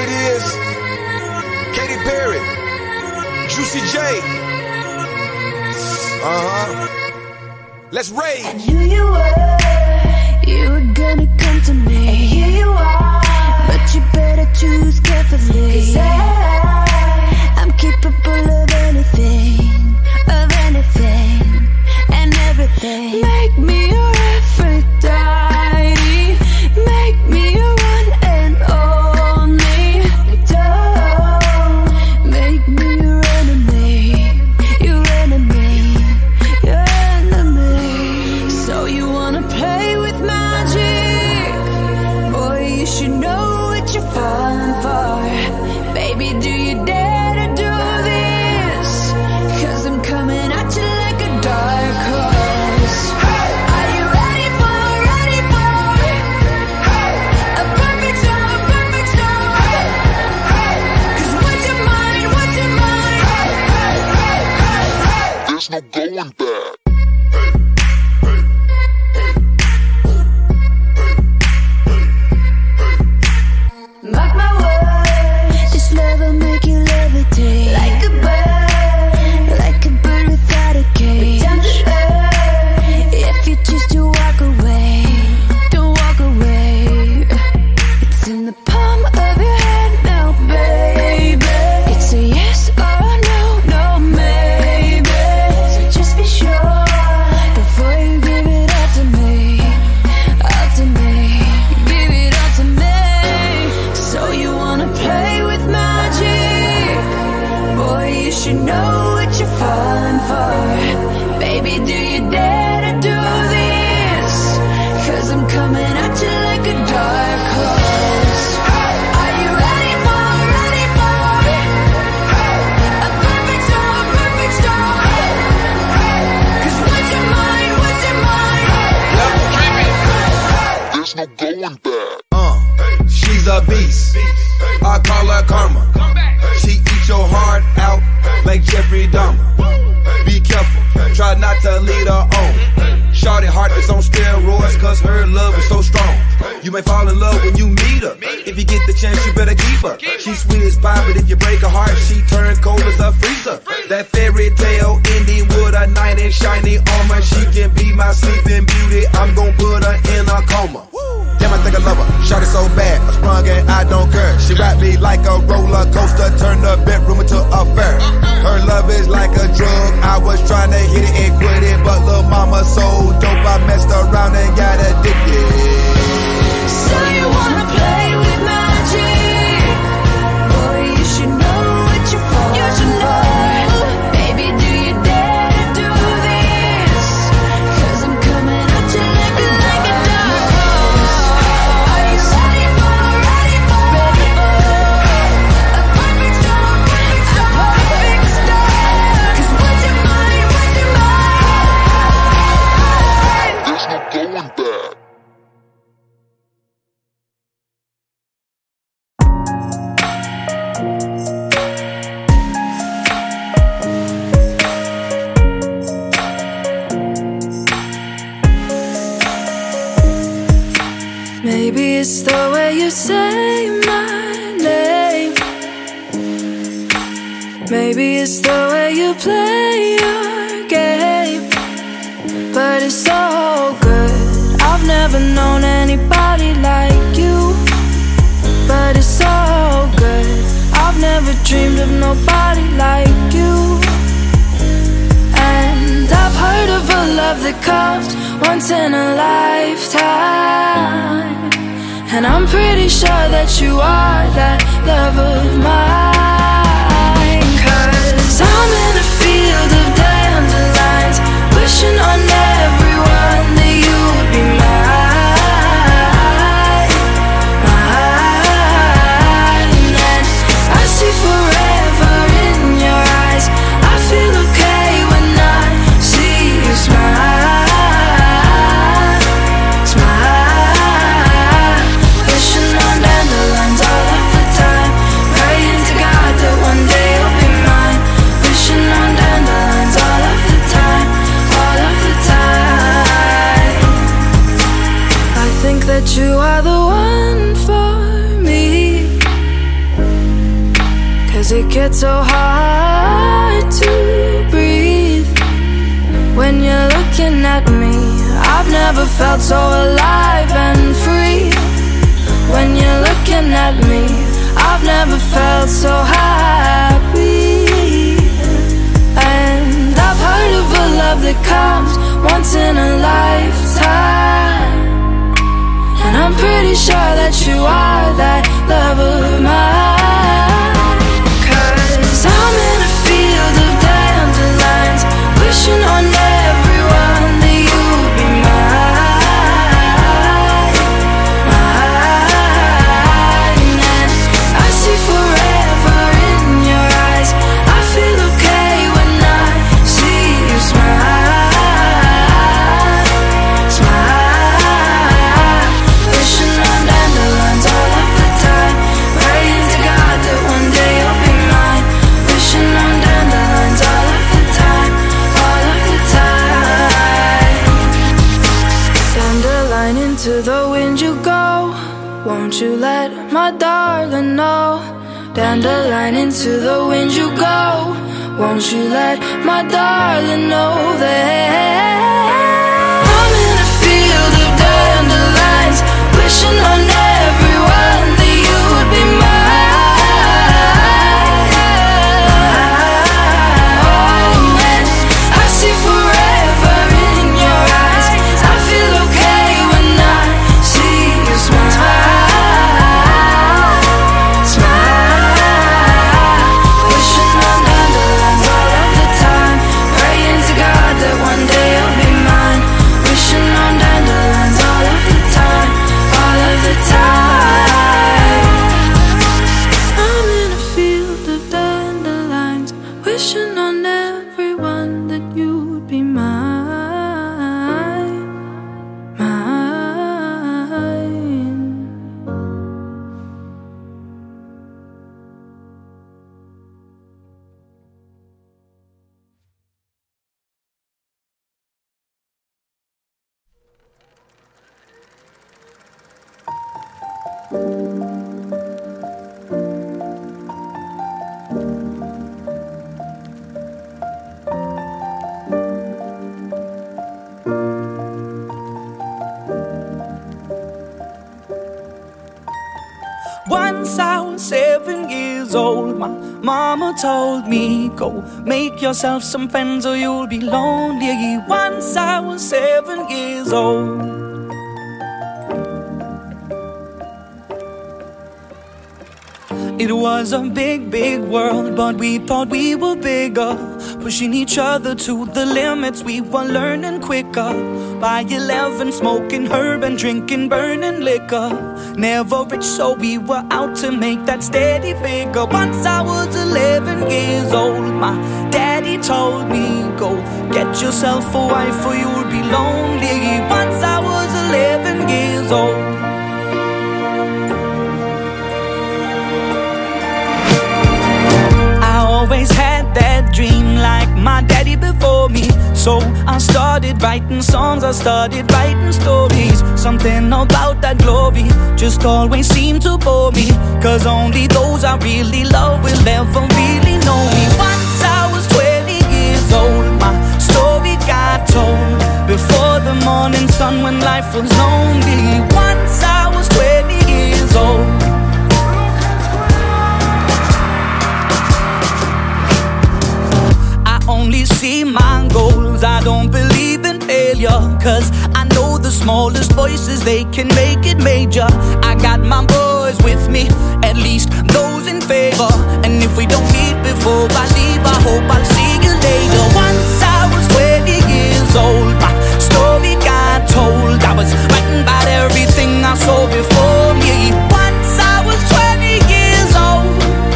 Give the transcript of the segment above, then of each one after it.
it is. Katy Perry, Juicy J. Let's rage. I knew you were gonna come to me, and here you are. But you better choose carefully, 'cause I'm capable of anything, and everything. Make me your Aphrodite, make me your one and only. Don't make me your enemy, your enemy, your enemy. So you wanna play with magic? Boy, you should know what you're falling for. Baby, do you dare to do this? 'Cause I'm coming at you like a dark horse. Are you ready for a perfect storm, perfect storm? 'Cause what's your mind, what's your mind? There's no going back. Mark my words, this love will make you levitate like a bird without a cage. Down to earth, if you choose to walk away, don't walk away. It's in the palm of your hand now, baby. It's a yes or a no, no maybe. So just be sure before you give it all to me, all to me. Give it all to me. So you wanna play with magic? Boy, you should know what you're falling for. Baby, do you dare to do this? 'Cause I'm coming at you like a dark horse. Are you ready for a perfect storm, perfect storm? 'Cause what's your mind, what's your mind? There's no going back. She's a beast. I call her karma. She eats your heart out like Jeffrey Dahmer. Be careful, try not to lead her on. Shorty heart is on steroids 'cause her love is so strong. You may fall in love when you meet her. If you get the chance, you better keep her. She's sweet as pie, but if you break her heart, she turns cold as a freezer. That fairy tale ending with a knight in shiny armor. She can be my sleeping beauty. I'm gon' put her in a coma. Damn, I think I love her. Shot it so bad, I sprung and I don't care. She wrapped me like a roller coaster, turned the bedroom into a fair. Her love is like a drug. I was trying to hit it and quit it, but lil' mama so dope, I messed around and got addicted. So you wanna play with magic? Boy, you should know what you're falling for. Baby, do you dare to do this? 'Cause I'm coming at you like a dark horse. Are you ready for a perfect storm, perfect storm? 'Cause what's your mind, what's your mind? There's no going back. Maybe it's the way you say my name. Maybe it's the way you play your game. But it's so good. I've never known anybody like you. But it's so good. I've never dreamed of nobody like you. And I've heard of a love that comes once in a lifetime. And I'm pretty sure that you are that love of mine. 'Cause I'm in a field of dandelions, wishing on everyone that you would be mine, mine. And I see forever in your eyes. I feel okay when I see you smile, smile. Wishing on dandelions all of the time, praying to God that one day you'll be mine. Wishing on dandelions all of the time, all of the time. gets so hard to breathe when you're looking at me. I've never felt so alive and free when you're looking at me. I've never felt so happy. And I've heard of a love that comes once in a lifetime, and I'm pretty sure that you are that love of mine. 'Cause I'm in a field of dandelions, wishing on everyone that you'd be mine, mine. And I see forever in your eyes. I feel okay when I see you smile, smile. Wishing on dandelions all of the time, praying to God that one day you'll be mine. Wishing on dandelions all of the time, all of the time. Dandelion, into the wind you go, won't you let my darling know? Dandelion, into the wind you go, won't you let my darling know that I'm in a field of dandelions, wishing on everyone that you would be mine, mine. And I see forever in your eyes. I feel okay when I see you smile, smile. Wishing on dandelions all of the time, praying to God that one day you'll be mine. Wishing on dandelions all of the time, all of the time. I'm in a field of dandelions, wishing on everyone that you'd be mine, mine. Once I was 7 years old, my mama told me, go make yourself some friends or you'll be lonely. Once I was 7 years old. It was a big, big world, but we thought we were bigger, pushing each other to the limits. We were learning quicker. By 11, smoking herb and drinking burning liquor. Never rich, so we were out to make that steady figure. Once I was 11 years old, my daddy told me, go get yourself a wife or you'll be lonely. Once I was 11 years old. Always had that dream like my daddy before me. So I started writing songs, I started writing stories. Something about that glory just always seemed to bore me, 'cause only those I really love will ever really know me. Once I was 20 years old, my story got told before the morning sun when life was lonely. Once I was 20 years old. Only see my goals, I don't believe in failure, 'cause I know the smallest voices, they can make it major. I got my boys with me, at least those in favor. And if we don't meet before I leave, I hope I'll see you later. Once I was 20 years old, my story got told. I was writing about everything I saw before me. Once I was 20 years old.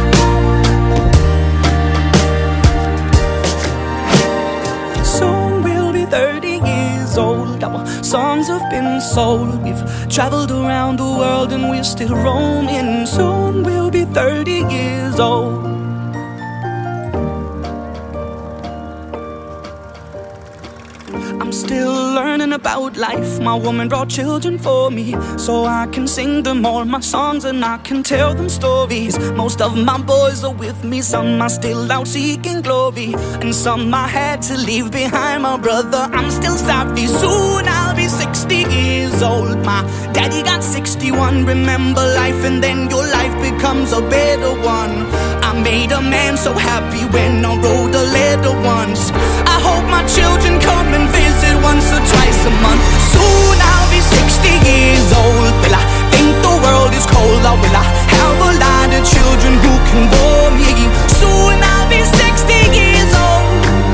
Soon we'll be 30 years old. Our songs have been sold. We've traveled around the world and we're still roaming. Soon we'll be 30 years old. I'm still learning about life. My woman brought children for me, so I can sing them all my songs and I can tell them stories. Most of my boys are with me, some are still out seeking glory, and some I had to leave behind. My brother, I'm still savvy. Soon I'll be 60 years old. My daddy got 61. Remember life and then your life becomes a better one. I made a man so happy when I wrote a letter once. I hope my children come and visit once or twice a month. Soon I'll be 60 years old. Will I think the world is cold, or will I have a lot of children who can bore me? Soon I'll be 60 years old.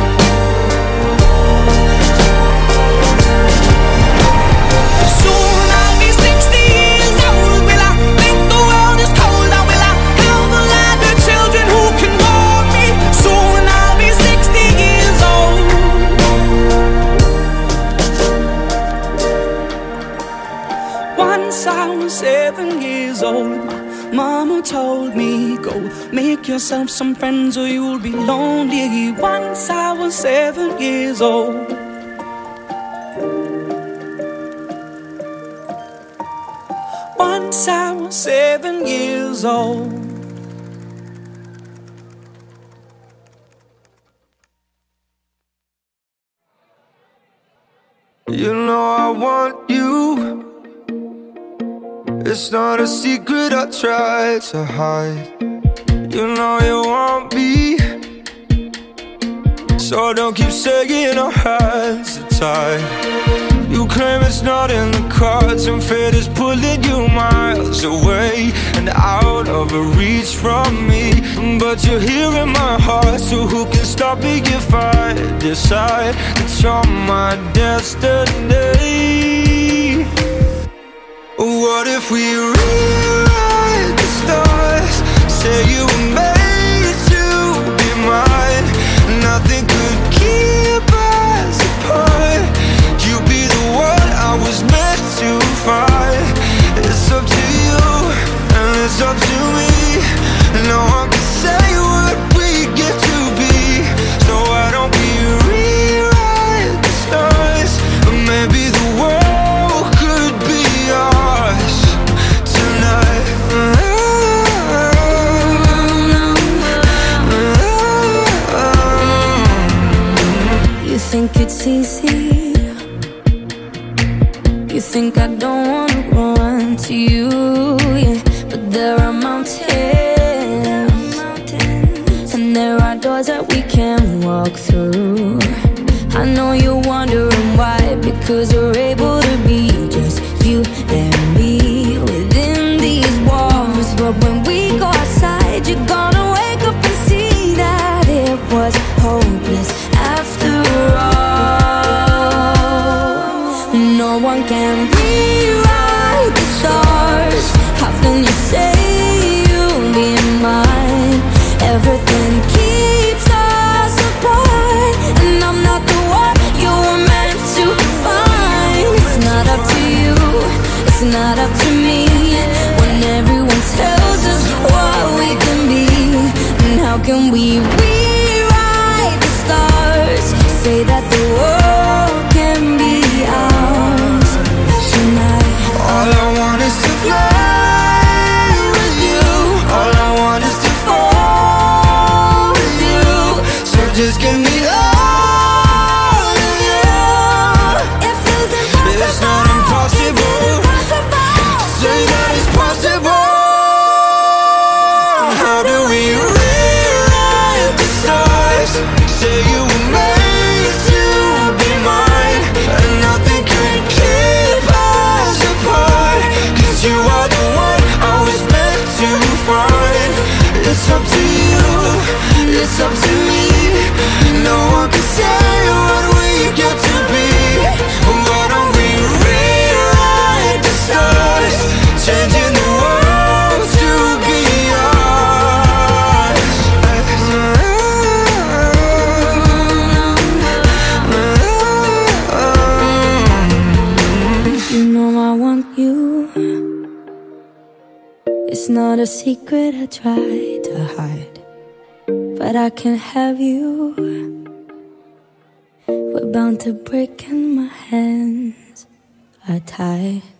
Soon I'll be 60 years old. Will I think the world is cold, or will I have a lot of children who can bore me? Soon I'll be 60 years old. Once I was 7 years old, my mama told me, go make yourself some friends or you'll be lonely. Once I was 7 years old. Once I was 7 years old. You know I want you. It's not a secret I try to hide. You know you want me, so don't keep saying our hands are tied. You claim it's not in the cards, and fate is pulling you miles away and out of reach from me. But you're here in my heart, so who can stop me if I decide that you're my destiny? What if we rewrite the stars? Say you were made to be mine. Nothing could keep us apart. You be the one I was meant to find. It's up to you and it's up to me. No one can say what we get to be. So why don't we rewrite the stars? Maybe the world could be ours tonight. You think it's easy? You think I don't wanna run to you, yeah. But there are mountains, and there are doors that we can walk through. I know you're wondering why, because we're able to be just you and me within these walls. But when we go outside, you're gonna wake up and see that it was hopeless after all. No one can rewrite the stars. How can you say you'll be mine? Everything keeps us apart, and I'm not the one you were meant to find. It's not up to you, it's not up to me, when everyone tells us what we can be. And how can we rewrite the stars? Say that the world can be ours tonight. All I want is to fly with you. All I want is to fall with you. So just give me all of you. It feels impossible. It's not impossible. Say that it's possible. How do we rewrite the stars? Say you were made to be mine, and nothing could keep us apart. 'Cause you are the one I was meant to find. It's up to you, it's up to me. No one can say what we get to be. Why don't we rewrite the stars? Changing the world to be ours. You know I want you. It's not a secret I try to hide, but I can have you. We're bound to break and my hands are tied.